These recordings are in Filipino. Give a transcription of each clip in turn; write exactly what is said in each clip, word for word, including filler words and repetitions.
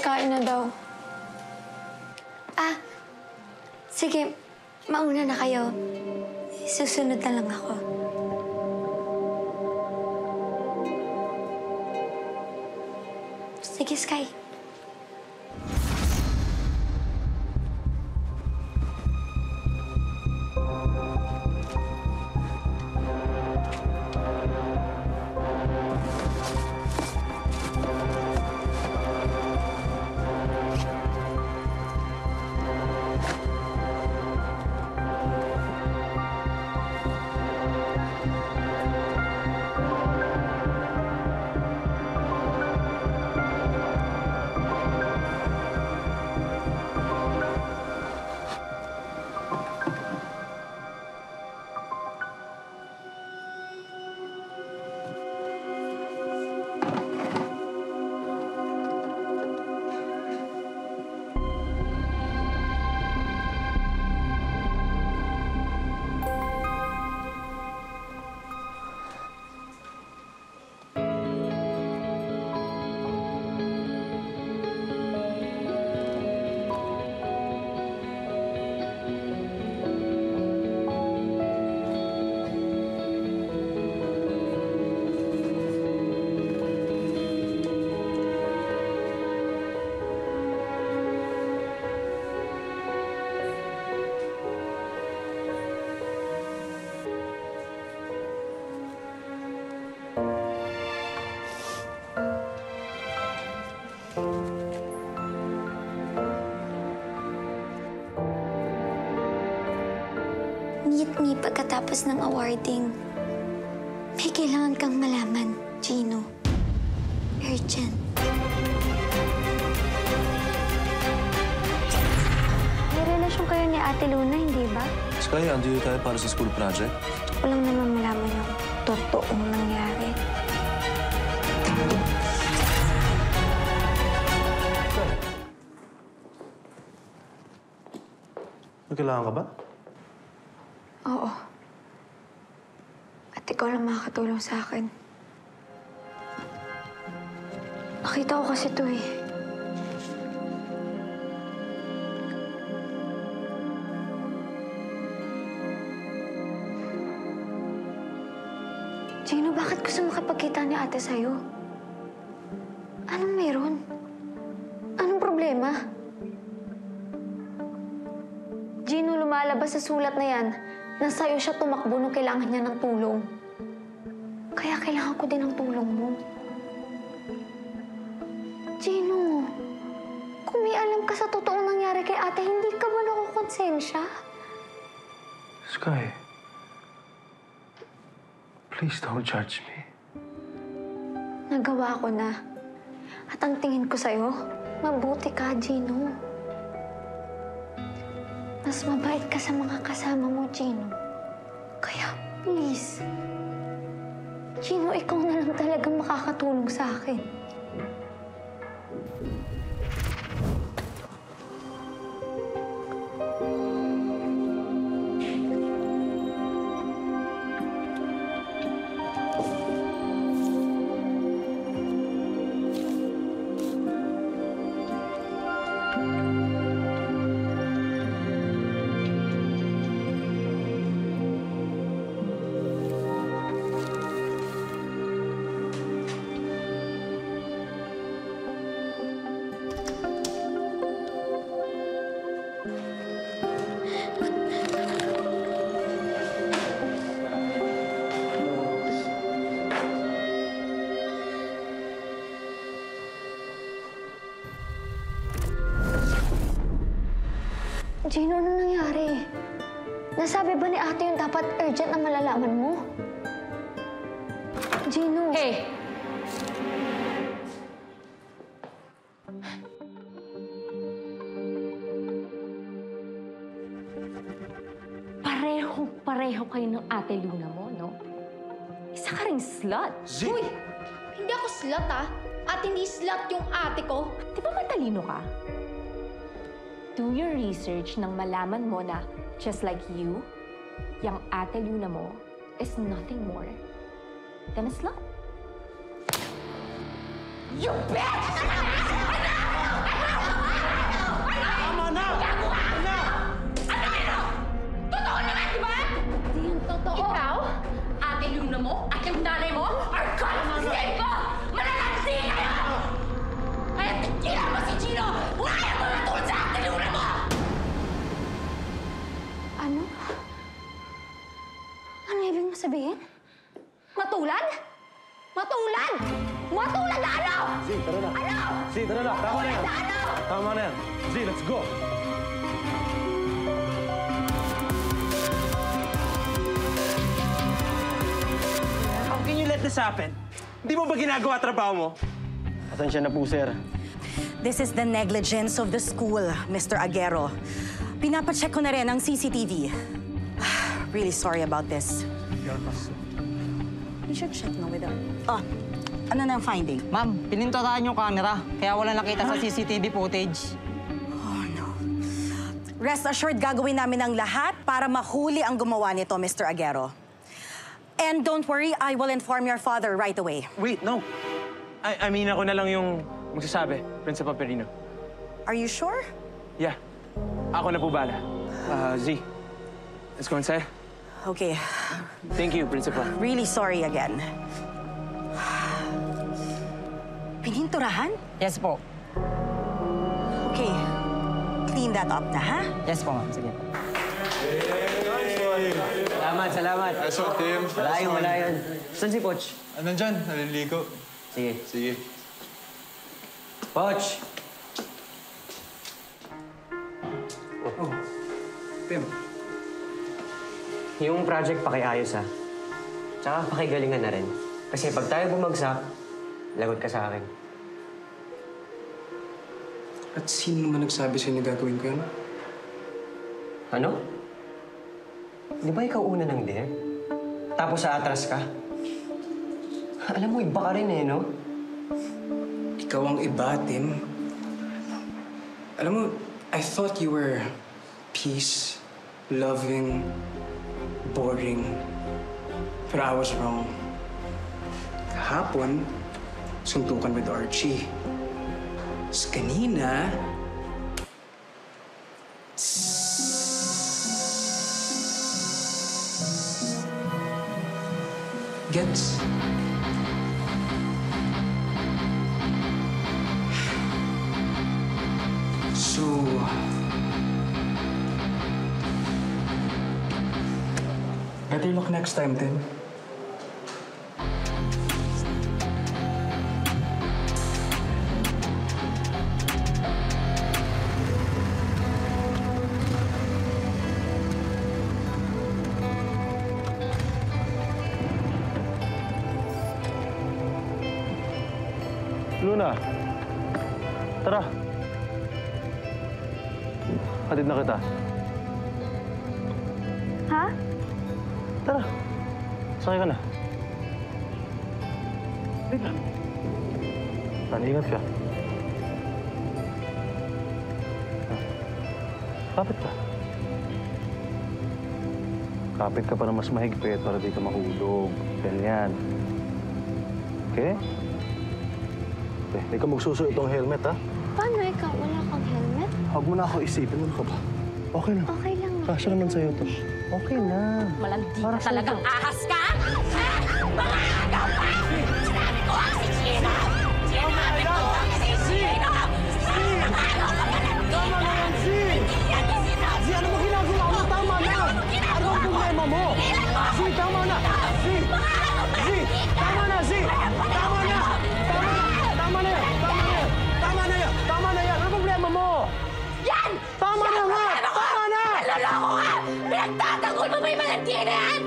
kain na daw. Ah, sige. Mauna na kayo. Susunod na lang ako. Sige, Sky. Meet me pagkatapos ng awarding. May kailangan kang malaman, Gino. Urgent. May relasyon kayo ni Ate Luna, hindi ba? Sky, andito tayo para sa school project. Gusto ko lang naman malaman yung totoong nangyari. May kailangan ka ba? Oo. At ikaw lang makakatulong sa akin. Nakita ko kasi ito eh. Gino, bakit gusto makipagkita ni ate sa'yo? Anong meron? Anong problema? Gino, lumalabas sa sulat na yan na sa'yo siya tumakbo nung kailangan niya ng tulong. Kaya kailangan ko din ng tulong mo. Gino, kung may alam ka sa totoong nangyari kay ate, hindi ka ba nakukonsensya? Sky, please don't judge me. Nagawa ko na. At ang tingin ko sa'yo, mabuti ka, Gino. Mas mabait ka sa mga kasama mo, Gino. Kaya, please. Gino, ikaw na lang talagang makakatulong sa akin. Gino, ano nangyari? Nasabi ba ni ate yung dapat urgent na malalaman mo? Gino! Hey! Pareho-pareho kayo ng ate Luna mo, no? Isa ka ring slut. Z! Uy! Hindi ako slut, ah. At hindi slut yung ate ko. Di ba matalino ka? Do your research nang malaman mo na just like you, yung ate Luna mo is nothing more than a slut. You bitch! totoo. Ikaw, ate Luna mo, at yung nanay mo, are consistent ko! Malalansi kayo! Kaya tigilan mo si Gino! Wala yung mga tulad sa ate Luna mo! Ano? Ano ibig mo sabihin? Matulad? Matulad? Matulad na ano? Zee, tara na. Ano? Zee, tara na. Tama na yan. Na ano? Tama na yan. Zee, let's go. How can you let this happen? Di mo ba ginagawa trabaho mo? Pasensya na po, sir. This is the negligence of the school, Mister Aguero. Pinapacheck ko na rin ang C C T V. Really sorry about this. You should check na with them. Oh, ano na ang finding? Ma'am, pininturaan yung camera, kaya wala nakita sa C C T V footage. Oh, no. Rest assured, gagawin namin ang lahat para mahuli ang gumawa nito, Mister Aguero. And don't worry, I will inform your father right away. Wait, no. I, I mean, ako na lang yung magsasabi, Principal Perino. Are you sure? Yeah. Ako na po bala. Uh, Z, let's go inside. Okay. Thank you, Principal. Really sorry again. Pininturahan? Yes po. Okay. Clean that up na, ha? Yes po, ma'am. Sige. Salamat, salamat. Nice one, team. Wala yun, wala yun. Saan si Poch? Ah, nandyan, naliligo. Sige. Sige. Poch! Tim. Yung project pakiayos, ha? Tsaka pakigalingan na rin. Kasi pag tayo bumagsak, lagot ka sa akin. At sino naman nagsabi sa'yo na gagawin ko yan? Ano? Di ba ikaw una ng dare? Tapos sa atras ka? Alam mo, iba ka rin eh, no? Ikaw ang iba, Tim. Alam mo, I thought you were peace, loving, boring. Pero I was wrong. Kahapon, suntukan with Archie. Tapos kanina, gets? So, better luck next time, Tim. Luna, tara. Hatid na kita. Ha? Tara. Sakay ka na. Wait lang. Tan, ingat ka. Ah. Kapit ka. Kapit ka pa na mas mahigpit para di ka mahulog. Ganyan. Okay? Okay, ikaw magsusuot itong helmet, ha? Paano ikaw? Wala kang helmet? Huwag mo na ako isipin. Ano ka ba? Okay lang. Okay lang. Kasya naman sa'yo to. Okay na. Malandi Para ka sa'yo talagang to. ahas ka! Ha? Mga agaw ka! Sinabi ko ang si Gino! Sinabi ko ang si Gino! Mga agaw ka ba ng Gino? Tama na yan, Z! Hindi yan yung sinabi! Z, ano ba ginagawa mo? Tama na! Ano ang problema mo? Z, tama na! Z! Z! Tama na, Z! Tama na! Tama na! Tama na yan! Tama na yan! Tama na yan! Tama na yan! Ano problema mo? Yan! Tama na nga! Tama na! Naloloko ka! Pinagtatanggol mo ba yung malandi na yan?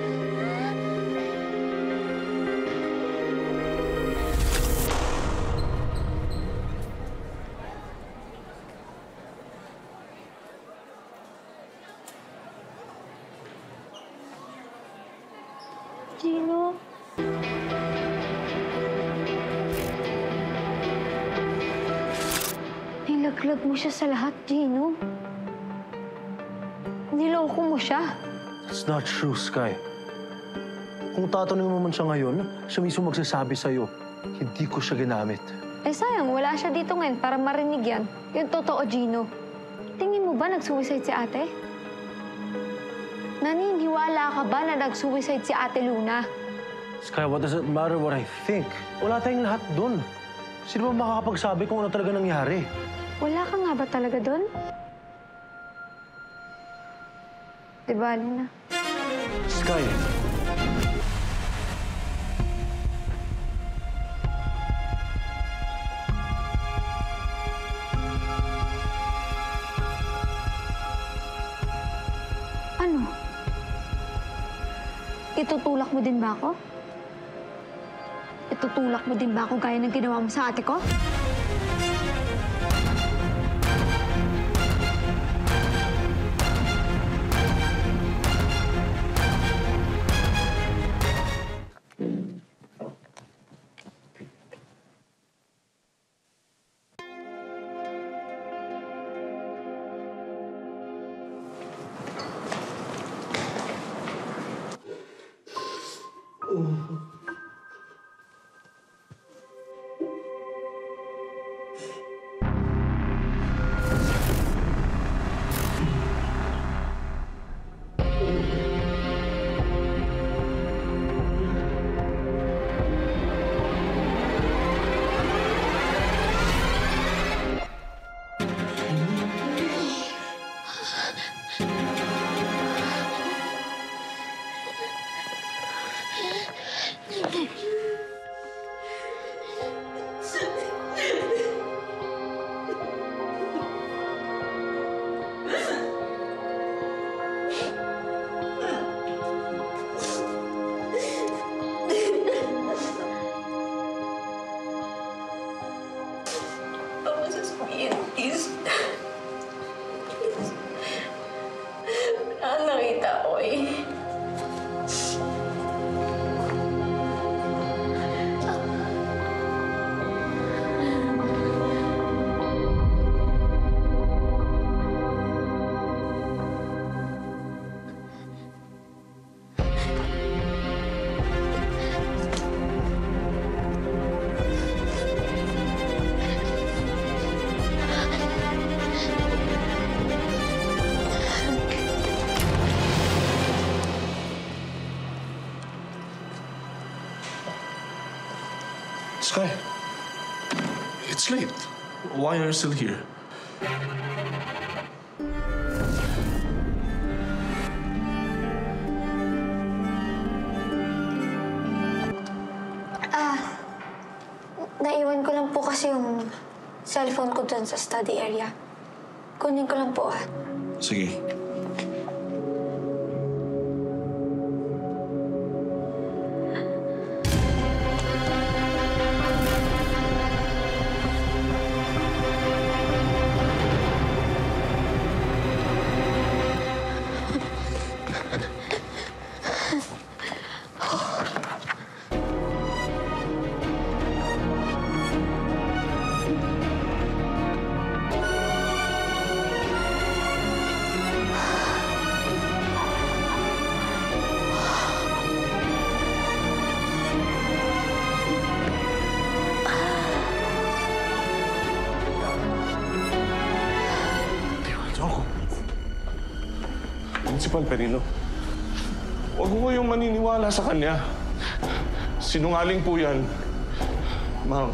Gino? Nilaglag mo siya sa lahat, Gino. Niloko mo siya. It's not true, Sky. Kung tatanungin mo man siya ngayon, siya mismo magsasabi sa'yo, hindi ko siya ginamit. Eh sayang, wala siya dito ngayon para marinig yan. Yung totoo, Gino. Tingin mo ba nag-suicide si ate? naniniwala ka ba na nag-suicide si Ate Luna? Sky, what does it matter what I think? Wala tayong lahat doon. Sino ba makakapagsabi kung ano talaga nangyari? Wala ka nga ba talaga doon? Di ba, Luna? Sky. Ano? Itutulak mo din ba ako? Itutulak mo din ba ako gaya ng ginawa mo sa ate ko? Sky, it's late. Why are you still here? Ah, naiwan ko lang po kasi yung cellphone ko dun sa study area. Kunin ko lang po, ah. Sige. Principal Perino, huwag mo kayong maniniwala sa kanya. Sinungaling po yan. Ma'am,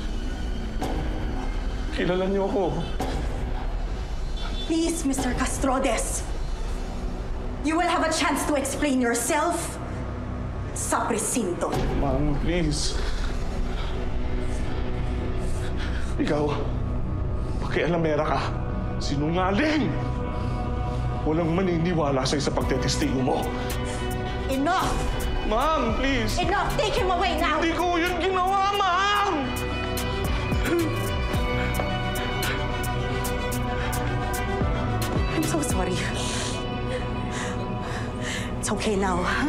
kilala niyo ako. Please, Mister Castrodes. You will have a chance to explain yourself sa presinto. Ma'am, please. Ikaw, pakialamera ka. Sinungaling! Walang maniniwala sa'yo sa pagtetestigo mo. Enough! Ma'am, please! Enough! Take him away now! Hindi ko yun ginawa, ma'am! I'm so sorry. It's okay now, huh?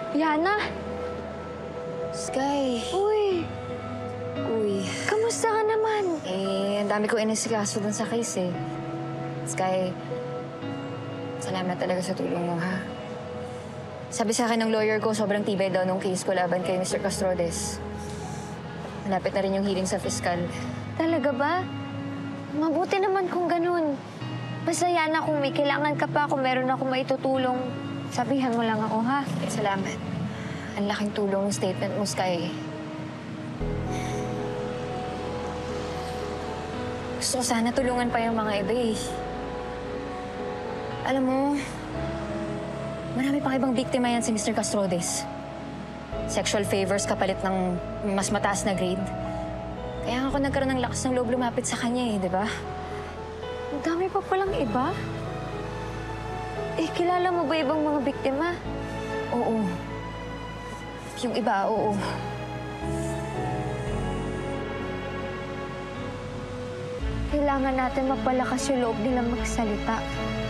Yana! Sky. Uy! Uy. Kamusta ka naman? Eh, ang dami ko inisikaso dun sa case eh. Sky, salamat talaga sa tulong mo, ha? Sabi sa akin ng lawyer ko, sobrang tibay daw nung case ko laban kay Mister Castrodes. Malapit na rin yung hearing sa fiscal. Talaga ba? Mabuti naman kung ganun. Basta Yana, kung may kailangan ka pa, kung meron ako maitutulong, sabihan mo lang ako, ha? Eh, salamat. Ang laking tulong ng statement mo, Sky. Gusto ko sana tulungan pa yung mga iba eh. Alam mo, marami pang ibang biktima yan si Mister Castrodes. Sexual favors kapalit ng mas mataas na grade. Kaya ako nagkaroon ng lakas ng loob lumapit sa kanya eh, di ba? Ang dami pa palang iba. Eh, kilala mo ba ibang mga biktima? Oo. Yung iba, oo. Kailangan natin mapalakas yung loob nilang magsalita.